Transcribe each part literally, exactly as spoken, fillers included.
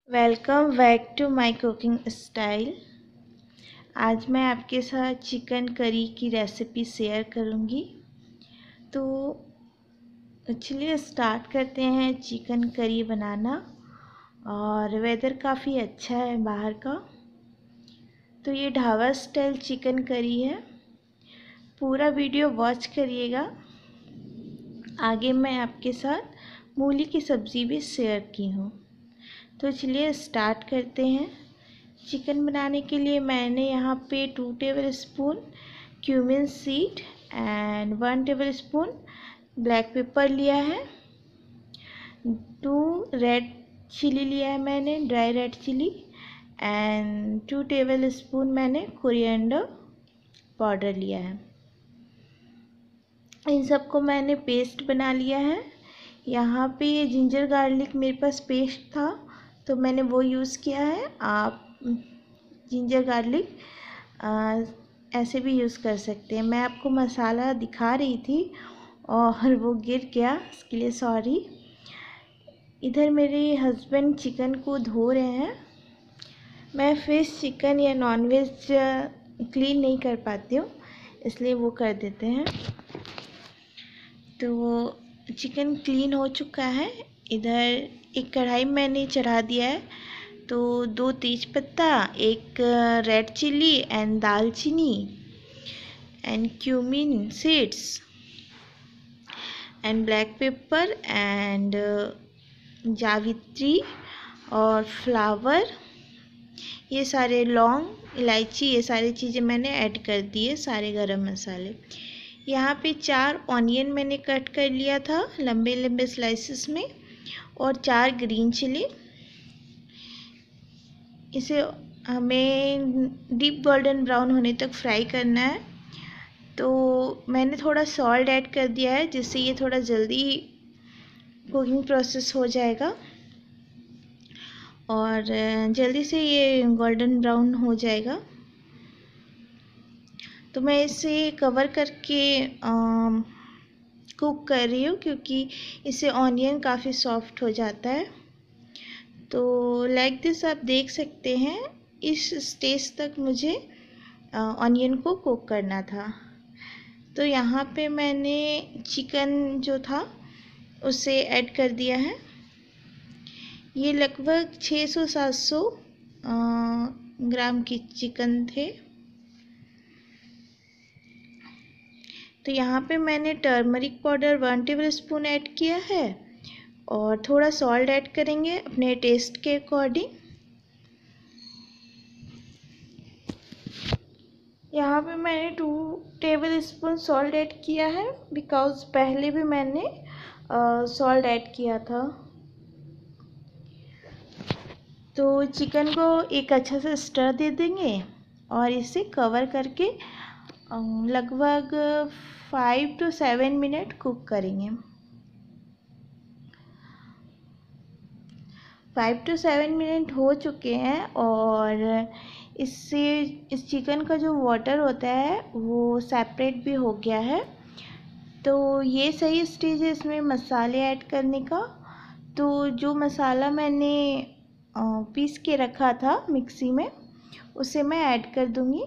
Welcome back to my cooking style. आज मैं आपके साथ चिकन करी की रेसिपी शेयर करूंगी। तो चलिए स्टार्ट करते हैं चिकन करी बनाना। और वेदर काफ़ी अच्छा है बाहर का। तो ये ढाबा स्टाइल चिकन करी है। पूरा वीडियो वॉच करिएगा। आगे मैं आपके साथ मूली की सब्ज़ी भी शेयर की हूँ। तो चलिए स्टार्ट करते हैं। चिकन बनाने के लिए मैंने यहाँ पे two tablespoon cumin seed and one tablespoon black pepper लिया है। टू रेड चिली लिया है मैंने, dry red chilli, and two tablespoon मैंने कोरिएंडर पाउडर लिया है। इन सबको मैंने पेस्ट बना लिया है। यहाँ पे ये जिंजर गार्लिक मेरे पास पेस्ट था तो मैंने वो यूज़ किया है। आप जिंजर गार्लिक आ, ऐसे भी यूज़ कर सकते हैं। मैं आपको मसाला दिखा रही थी और वो गिर गया, इसके लिए सॉरी। इधर मेरे हस्बैंड चिकन को धो रहे हैं। मैं फिश, चिकन या नॉनवेज क्लीन नहीं कर पाती हूँ, इसलिए वो कर देते हैं। तो वो चिकन क्लीन हो चुका है। इधर एक कढ़ाई मैंने चढ़ा दिया है। तो दो तेज पत्ता, एक रेड चिली एंड दालचीनी and cumin seeds and black pepper and जावित्री और फ्लावर, ये सारे लौंग, इलायची, ये सारी चीज़ें मैंने ऐड कर दी है, सारे गरम मसाले। यहाँ पे चार ऑनियन मैंने कट कर लिया था लंबे लंबे स्लाइसेस में, और चार ग्रीन चिली। इसे हमें डीप गोल्डन ब्राउन होने तक फ्राई करना है। तो मैंने थोड़ा सॉल्ट ऐड कर दिया है जिससे ये थोड़ा जल्दी कुकिंग प्रोसेस हो जाएगा और जल्दी से ये गोल्डन ब्राउन हो जाएगा। तो मैं इसे कवर करके कुक कर रही हूँ क्योंकि इससे ऑनियन काफ़ी सॉफ्ट हो जाता है। तो लाइक दिस आप देख सकते हैं, इस स्टेज तक मुझे ऑनियन को कुक करना था। तो यहाँ पे मैंने चिकन जो था उसे ऐड कर दिया है। ये लगभग छह सौ सात सौ ग्राम की चिकन थे। तो यहाँ पे मैंने turmeric powder one tablespoon add किया है और थोड़ा सॉल्ट ऐड करेंगे अपने टेस्ट के अकॉर्डिंग। यहाँ पे मैंने two tablespoon salt add किया है बिकॉज पहले भी मैंने सॉल्ट ऐड किया था। तो चिकन को एक अच्छा से स्टर दे देंगे और इसे कवर करके लगभग five to seven minute cook करेंगे। फाइव टू सेवन मिनट हो चुके हैं और इससे इस चिकन का जो वाटर होता है वो सेपरेट भी हो गया है। तो ये सही स्टेज है इसमें मसाले ऐड करने का। तो जो मसाला मैंने पीस के रखा था मिक्सी में उसे मैं ऐड कर दूंगी।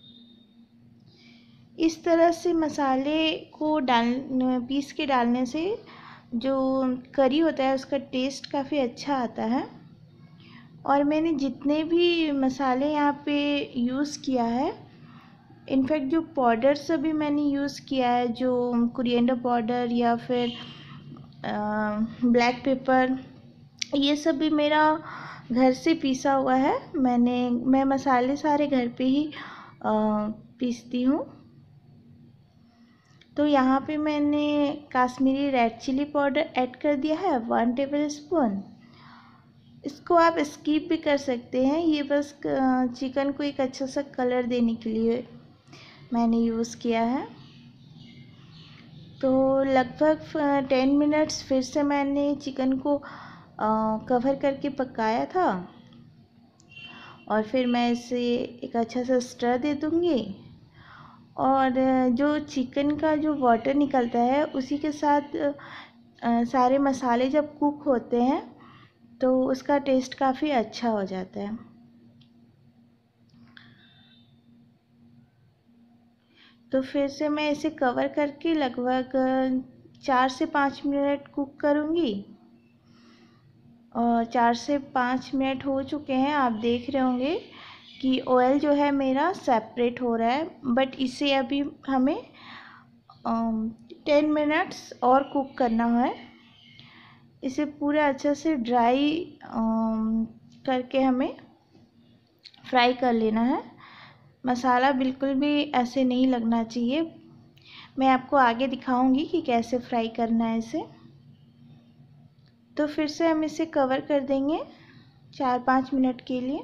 इस तरह से मसाले को डाल पीस के डालने से जो करी होता है उसका टेस्ट काफ़ी अच्छा आता है। और मैंने जितने भी मसाले यहाँ पे यूज़ किया है, इनफैक्ट जो पाउडर से भी मैंने यूज़ किया है, जो कोरिएंडर पाउडर या फिर ब्लैक पेपर, ये सब भी मेरा घर से पीसा हुआ है। मैंने मैं मसाले सारे घर पे ही आ, पीसती हूँ। तो यहाँ पे मैंने Kashmiri red chilli powder add कर दिया है वन टेबल स्पून। इसको आप स्किप भी कर सकते हैं, ये बस चिकन को एक अच्छा सा कलर देने के लिए मैंने यूज़ किया है। तो लगभग टेन मिनट्स फिर से मैंने चिकन को कवर करके पकाया था और फिर मैं इसे एक अच्छा सा स्टर दे दूँगी। और जो चिकन का जो वाटर निकलता है उसी के साथ आ, सारे मसाले जब कुक होते हैं तो उसका टेस्ट काफ़ी अच्छा हो जाता है। तो फिर से मैं इसे कवर करके लगभग चार से पाँच मिनट कुक करूँगी। और चार से पाँच मिनट हो चुके हैं, आप देख रहे होंगे कि ऑयल जो है मेरा सेपरेट हो रहा है। बट इसे अभी हमें टेन मिनट्स और कुक करना है। इसे पूरा अच्छे से ड्राई करके हमें फ्राई कर लेना है। मसाला बिल्कुल भी ऐसे नहीं लगना चाहिए। मैं आपको आगे दिखाऊंगी कि कैसे फ्राई करना है इसे। तो फिर से हम इसे कवर कर देंगे चार पाँच मिनट के लिए।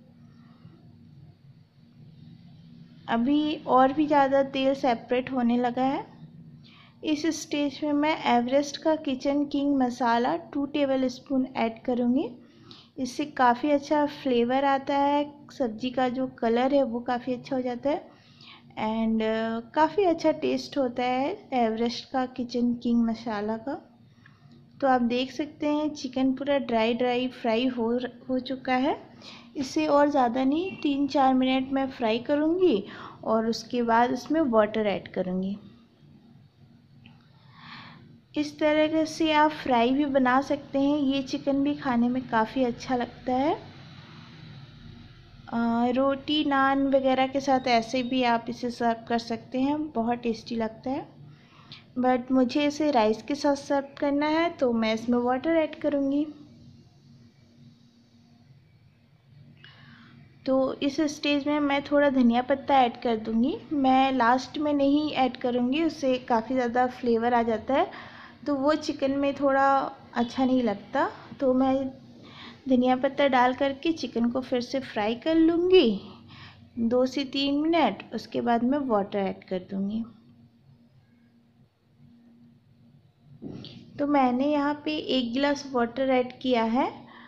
अभी और भी ज़्यादा तेल सेपरेट होने लगा है। इस स्टेज में मैं एवरेस्ट का kitchen king masala two tablespoon add करूँगी। इससे काफ़ी अच्छा फ्लेवर आता है, सब्ज़ी का जो कलर है वो काफ़ी अच्छा हो जाता है एंड uh, काफ़ी अच्छा टेस्ट होता है एवरेस्ट का किचन किंग मसाला का। तो आप देख सकते हैं चिकन पूरा ड्राई ड्राई फ्राई हो हो चुका है। इसे और ज़्यादा नहीं, तीन चार मिनट मैं फ्राई करूँगी और उसके बाद उसमें वाटर ऐड करूँगी। इस तरह से आप फ्राई भी बना सकते हैं। ये चिकन भी खाने में काफ़ी अच्छा लगता है। आ, रोटी नान वगैरह के साथ ऐसे भी आप इसे सर्व कर सकते हैं, बहुत टेस्टी लगता है। बट मुझे इसे राइस के साथ सर्व करना है तो मैं इसमें वाटर ऐड करूँगी। तो इस स्टेज में मैं थोड़ा धनिया पत्ता ऐड कर दूँगी। मैं लास्ट में नहीं ऐड करूँगी, उससे काफ़ी ज़्यादा फ्लेवर आ जाता है तो वो चिकन में थोड़ा अच्छा नहीं लगता। तो मैं धनिया पत्ता डाल करके चिकन को फिर से फ्राई कर लूँगी दो से तीन मिनट। उसके बाद मैं वाटर ऐड कर दूँगी। तो मैंने यहाँ पे एक गिलास वाटर ऐड किया है।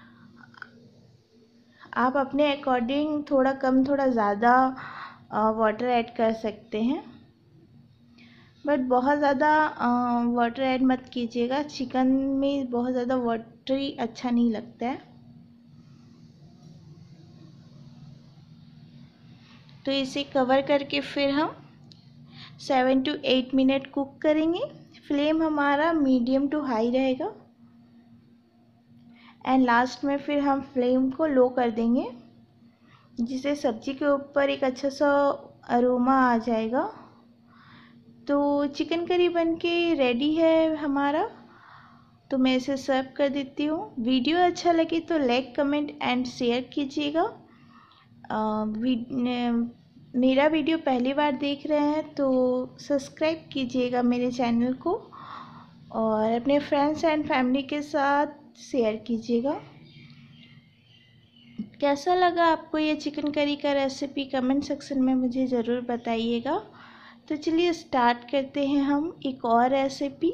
आप अपने अकॉर्डिंग थोड़ा कम थोड़ा ज़्यादा वाटर ऐड कर सकते हैं, बट बहुत ज़्यादा वाटर ऐड मत कीजिएगा। चिकन में बहुत ज़्यादा वाटरी अच्छा नहीं लगता है। तो इसे कवर करके फिर हम seven to eight minute cook करेंगे। फ्लेम हमारा मीडियम टू हाई रहेगा एंड लास्ट में फिर हम फ्लेम को लो कर देंगे, जिससे सब्जी के ऊपर एक अच्छा सा अरोमा आ जाएगा। तो चिकन करी बनके रेडी है हमारा। तो मैं इसे सर्व कर देती हूँ। वीडियो अच्छा लगे तो लाइक कमेंट एंड शेयर कीजिएगा। मेरा वीडियो पहली बार देख रहे हैं तो सब्सक्राइब कीजिएगा मेरे चैनल को और अपने फ्रेंड्स एंड फैमिली के साथ शेयर कीजिएगा। कैसा लगा आपको ये चिकन करी का रेसिपी कमेंट सेक्शन में मुझे ज़रूर बताइएगा। तो चलिए स्टार्ट करते हैं हम एक और रेसिपी।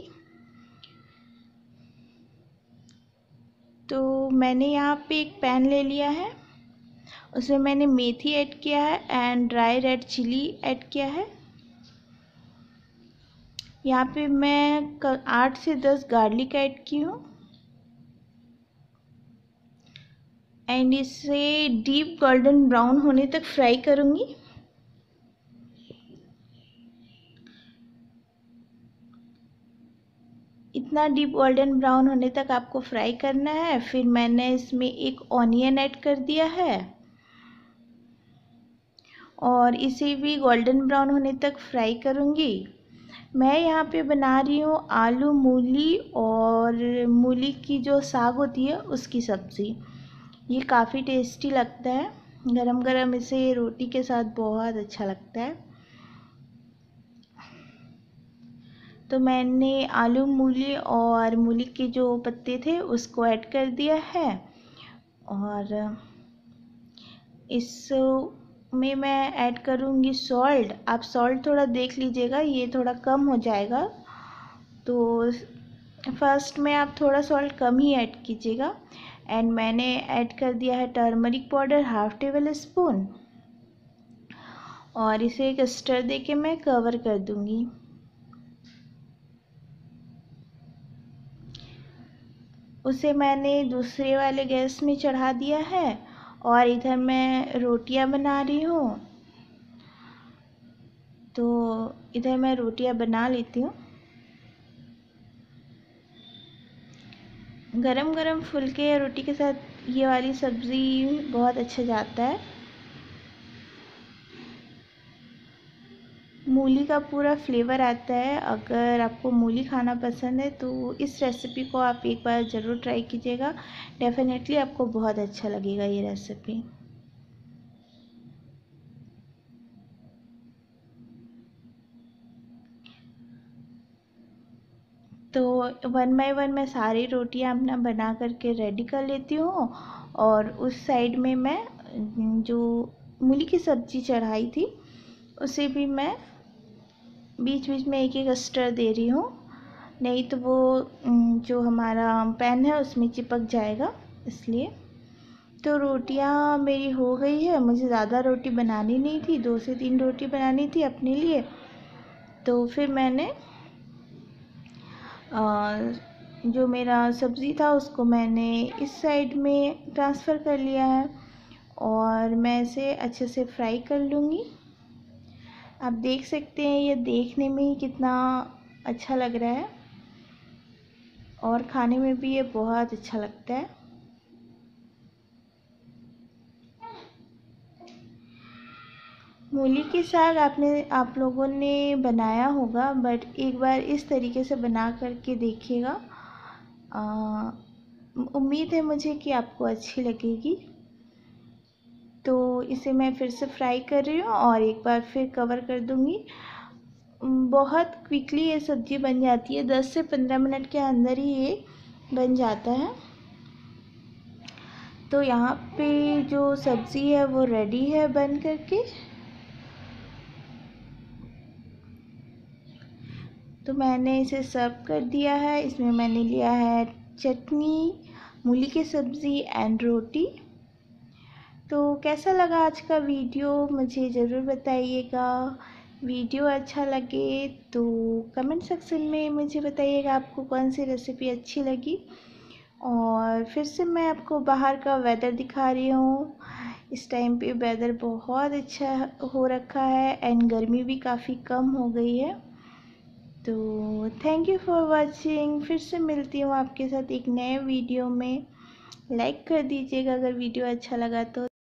तो मैंने यहाँ पे एक पैन ले लिया है, उसमें मैंने मेथी ऐड किया है and dry red chilli add किया है। यहाँ पे मैं आठ से दस गार्लिक ऐड की हूँ एंड इसे डीप गोल्डन ब्राउन होने तक फ्राई करूँगी। इतना डीप गोल्डन ब्राउन होने तक आपको फ्राई करना है। फिर मैंने इसमें एक ऑनियन ऐड कर दिया है और इसे भी गोल्डन ब्राउन होने तक फ्राई करूँगी। मैं यहाँ पे बना रही हूँ आलू मूली और मूली की जो साग होती है उसकी सब्ज़ी। ये काफ़ी टेस्टी लगता है, गरम गरम इसे रोटी के साथ बहुत अच्छा लगता है। तो मैंने आलू मूली और मूली के जो पत्ते थे उसको ऐड कर दिया है और इस में मैं ऐड करूँगी सॉल्ट। आप सॉल्ट थोड़ा देख लीजिएगा, ये थोड़ा कम हो जाएगा तो फर्स्ट में आप थोड़ा सॉल्ट कम ही ऐड कीजिएगा। एंड मैंने ऐड कर दिया है turmeric powder half tablespoon और इसे एक स्टर देके मैं कवर कर दूँगी। उसे मैंने दूसरे वाले गैस में चढ़ा दिया है और इधर मैं रोटियां बना रही हूँ। तो इधर मैं रोटियां बना लेती हूँ। गरम गरम फुलके या रोटी के साथ ये वाली सब्ज़ी बहुत अच्छा जाता है। मूली का पूरा फ्लेवर आता है। अगर आपको मूली खाना पसंद है तो इस रेसिपी को आप एक बार ज़रूर ट्राई कीजिएगा। डेफिनेटली आपको बहुत अच्छा लगेगा ये रेसिपी। तो वन बाय वन मैं सारी रोटियां अपना बना करके रेडी कर लेती हूँ और उस साइड में मैं जो मूली की सब्ज़ी चढ़ाई थी उसे भी मैं बीच बीच में एक एक स्टर दे रही हूँ, नहीं तो वो जो हमारा पैन है उसमें चिपक जाएगा, इसलिए। तो रोटियां मेरी हो गई है। मुझे ज़्यादा रोटी बनानी नहीं थी, दो से तीन रोटी बनानी थी अपने लिए। तो फिर मैंने जो मेरा सब्ज़ी था उसको मैंने इस साइड में ट्रांसफ़र कर लिया है और मैं इसे अच्छे से फ्राई कर लूँगी। आप देख सकते हैं ये देखने में ही कितना अच्छा लग रहा है और खाने में भी ये बहुत अच्छा लगता है। मूली की साग आपने आप लोगों ने बनाया होगा, बट एक बार इस तरीके से बना करके देखिएगा। उम्मीद है मुझे कि आपको अच्छी लगेगी। तो इसे मैं फिर से फ्राई कर रही हूँ और एक बार फिर कवर कर दूँगी। बहुत क्विकली ये सब्ज़ी बन जाती है, दस से पंद्रह मिनट के अंदर ही ये बन जाता है। तो यहाँ पे जो सब्ज़ी है वो रेडी है बन करके। तो मैंने इसे सर्व कर दिया है। इसमें मैंने लिया है चटनी, मूली की सब्ज़ी एंड रोटी। तो कैसा लगा आज का वीडियो मुझे ज़रूर बताइएगा। वीडियो अच्छा लगे तो कमेंट सेक्शन में मुझे बताइएगा आपको कौन सी रेसिपी अच्छी लगी। और फिर से मैं आपको बाहर का वेदर दिखा रही हूँ। इस टाइम पे वेदर बहुत अच्छा हो रखा है एंड गर्मी भी काफ़ी कम हो गई है। तो थैंक यू फॉर वाचिंग। फिर से मिलती हूँ आपके साथ एक नए वीडियो में। लाइक कर दीजिएगा अगर वीडियो अच्छा लगा तो।